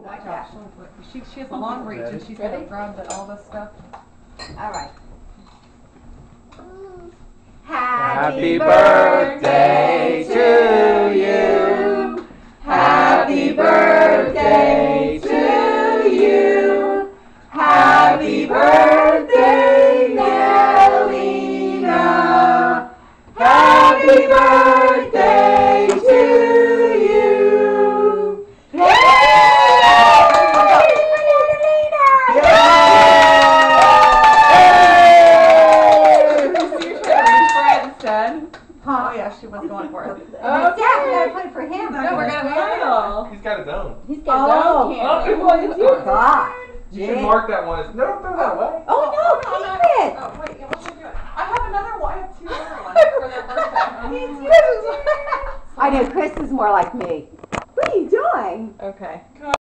Watch out. She has a long reach and she's gonna grab all this stuff. All right. Happy birthday to you. Happy birthday to you. Happy birthday, Natalina. Happy birthday to you. Oh yeah, she was going for it. Okay. Yeah, we gotta play for him. No, we're gonna play. He's got his own. He's got his own candy. Well, it's your God. You should mark that one as no, throw that away. Oh no, keep it. Oh wait, yeah, what should I do? I have another one. I have two other ones for their birthday. I know Chris is more like me. What are you doing? Okay.